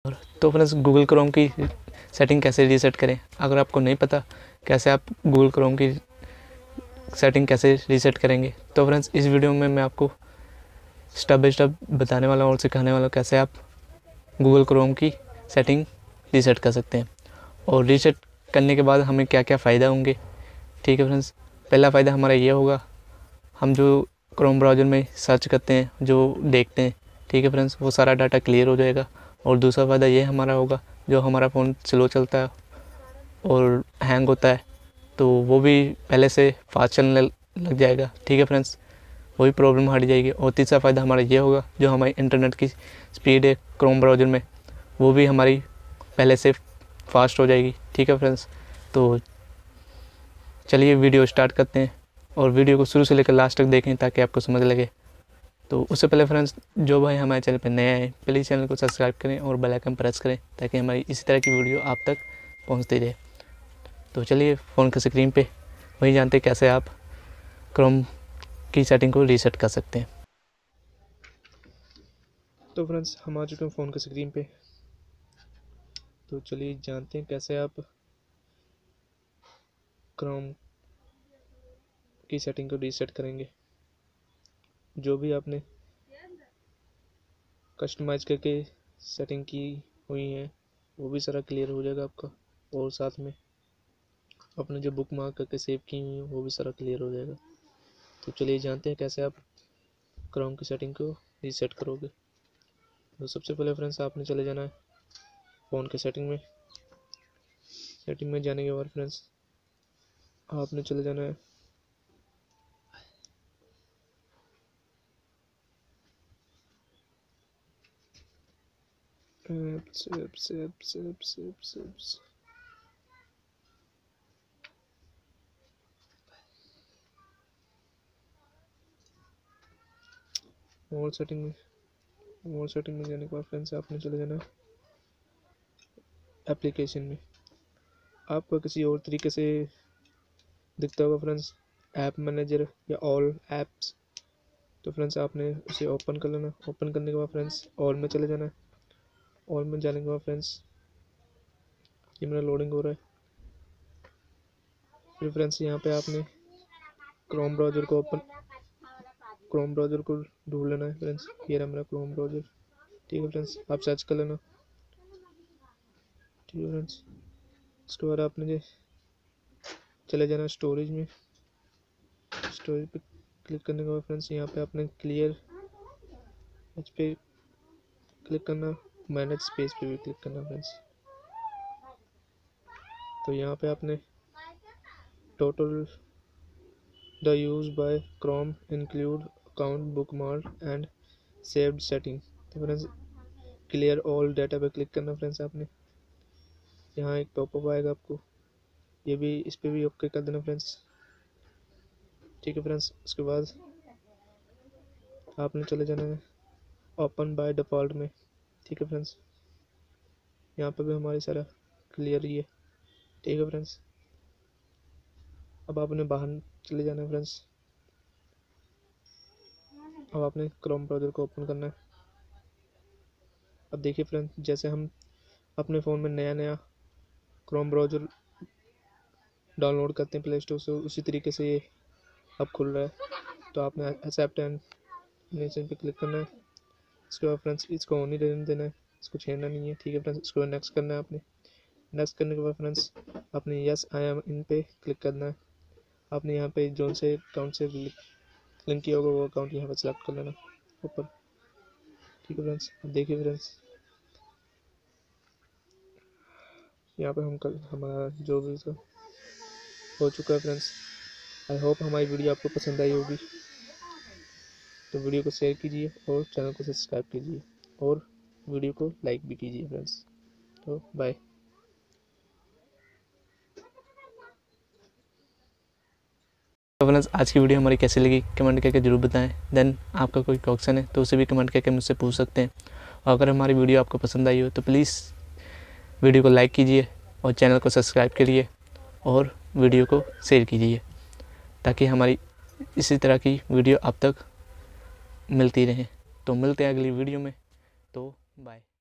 तो friends Google Chrome की setting कैसे रीसेट करें, अगर आपको नहीं पता कैसे आप गूगल क्रोम की सेटिंग कैसे रीसेट करेंगे, तो फ्रेंड्स इस वीडियो में मैं आपको स्टेप बाय स्टेप बताने वाला हूँ और सिखाने वाला हूँ कैसे आप गूगल क्रोम की सेटिंग रीसेट कर सकते हैं और रीसेट करने के बाद हमें क्या क्या फ़ायदा होंगे। ठीक है फ्रेंड्स, पहला फ़ायदा हमारा ये होगा, हम जो क्रोम ब्राउज़र में सर्च करते हैं, जो देखते हैं, ठीक है फ्रेंड्स, वो सारा डाटा क्लियर हो जाएगा। और दूसरा फ़ायदा ये हमारा होगा, जो हमारा फ़ोन स्लो चलता है और हैंग होता है तो वो भी पहले से फास्ट चलने लग जाएगा। ठीक है फ्रेंड्स, वही प्रॉब्लम हट जाएगी। और तीसरा फ़ायदा हमारा ये होगा, जो हमारी इंटरनेट की स्पीड है क्रोम ब्राउज़र में, वो भी हमारी पहले से फास्ट हो जाएगी। ठीक है फ्रेंड्स, तो चलिए वीडियो स्टार्ट करते हैं और वीडियो को शुरू से लेकर लास्ट तक देखें ताकि आपको समझ लगे। तो उससे पहले फ्रेंड्स, जो भाई हमारे चैनल पर नए आए प्लीज़ चैनल को सब्सक्राइब करें और बेल आइकन प्रेस करें ताकि हमारी इसी तरह की वीडियो आप तक पहुंचती रहे। तो चलिए फ़ोन की स्क्रीन पे वही जानते हैं कैसे आप क्रोम की सेटिंग को रीसेट कर सकते हैं। तो फ्रेंड्स हम आ चुके हैं फ़ोन की स्क्रीन पे। तो चलिए जानते हैं कैसे आप क्रोम की सेटिंग को रीसेट करेंगे। जो भी आपने कस्टमाइज करके सेटिंग की हुई है वो भी सारा क्लियर हो जाएगा आपका, और साथ में आपने जो बुक मार्क करके सेव की हुई है वो भी सारा क्लियर हो जाएगा। तो चलिए जानते हैं कैसे आप क्रोम की सेटिंग को रीसेट करोगे। तो सबसे पहले फ्रेंड्स आपने चले जाना है फ़ोन के सेटिंग में। सेटिंग में जाने के बाद फ्रेंड्स आपने चले जाना है एप्स। मोर सेटिंग में जाने के बाद फ्रेंड्स आपने चले जाना है एप्लीकेशन में। आपका किसी और तरीके से दिखता होगा फ्रेंड्स, ऐप मैनेजर या ऑल ऐप्स। तो फ्रेंड्स आपने उसे ओपन कर लेना। ओपन करने के बाद फ्रेंड्स ऑल में चले जाना है। ऑल में जाने के बाद फ्रेंड्स ये मेरा लोडिंग हो रहा है। फिर फ्रेंड्स यहाँ पे आपने क्रोम ब्राउज़र को ढूंढ लेना है फ्रेंड्स। ये रहा मेरा क्रोम ब्राउज़र। ठीक है फ्रेंड्स, आप सर्च कर लेना। ठीक है फ्रेंड्स, उसके बाद आपने चले जाना स्टोरेज में। स्टोरेज पे क्लिक करने के बाद फ्रेंड्स यहाँ पे आपने क्लियर इस पे क्लिक करना, मैनेज स्पेस पे भी क्लिक करना फ्रेंड्स। तो यहाँ पे आपने total the use by Chrome include account bookmark and saved setting. तो फ्रेंड्स क्लियर ऑल डाटा पे क्लिक करना फ्रेंड्स आपने। यहाँ एक पॉपअप आएगा आपको, ये भी इस पे भी ओके कर देना फ्रेंड्स। ठीक है फ्रेंड्स, उसके बाद आपने चले जाना है ओपन बाय डिफ़ॉल्ट में। ठीक है फ्रेंड्स, यहाँ पे भी हमारी सारा क्लियर ही है। ठीक है फ्रेंड्स, अब आपने बाहर चले जाना है फ्रेंड्स। अब आपने क्रोम ब्राउज़र को ओपन करना है। अब देखिए फ्रेंड्स, जैसे हम अपने फ़ोन में नया क्रोम ब्राउज़र डाउनलोड करते हैं प्ले स्टोर से, उसी तरीके से ये अब खुल रहा है। तो आपने एक्सेप्ट एंड नेक्स्ट पे क्लिक करना है। इसके बाद फ्रेंड्स इसको ऑन ही रहने देना है, इसको छेड़ना नहीं है। ठीक है फ्रेंड्स, इसको नेक्स्ट करना है आपने। नेक्स्ट करने के बाद फ्रेंड्स आपने यस आई एम इन पे क्लिक करना है। आपने यहाँ पे जोन से अकाउंट से लिंक किया होगा वो अकाउंट यहाँ पर सेलेक्ट कर लेना ऊपर। ठीक है फ्रेंड्स, अब देखिए फ्रेंड्स यहाँ पे हम कल हमारा जो भी हो चुका है फ्रेंड्स। आई होप हमारी वीडियो आपको पसंद आई होगी। तो वीडियो को शेयर कीजिए और चैनल को सब्सक्राइब कीजिए और वीडियो को लाइक भी कीजिए फ्रेंड्स। तो बाय। तो फ्रेंड्स आज की वीडियो हमारी कैसी लगी कमेंट करके जरूर बताएं। देन आपका कोई क्वेश्चन है तो उसे भी कमेंट करके मुझसे पूछ सकते हैं। और अगर हमारी वीडियो आपको पसंद आई हो तो प्लीज़ वीडियो को लाइक कीजिए और चैनल को सब्सक्राइब करिए और वीडियो को शेयर कीजिए ताकि हमारी इसी तरह की वीडियो आप तक मिलती रहे। तो मिलते हैं अगली वीडियो में। तो बाय।